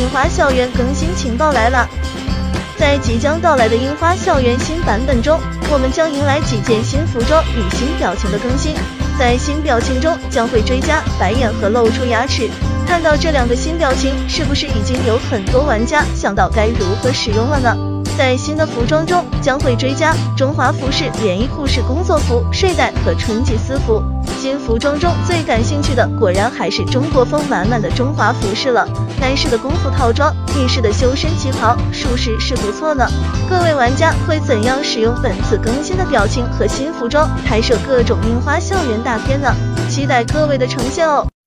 花校园更新情报来了！在即将到来的樱花校园新版本中，我们将迎来几件新服装与新表情的更新。在新表情中将会追加白眼和露出牙齿。看到这两个新表情，是不是已经有很多玩家想到该如何使用了呢？在新的服装中将会追加中华服饰连衣裤式工作服、睡袋和春季私服。新服装中最感兴趣的果然还是中国风满满的中华服饰了。男士的功夫套装，女士的修身旗袍，属实是不错呢。各位玩家会怎样使用本次更新的表情和新服装拍摄各种樱花校园大片呢？期待各位的呈现哦！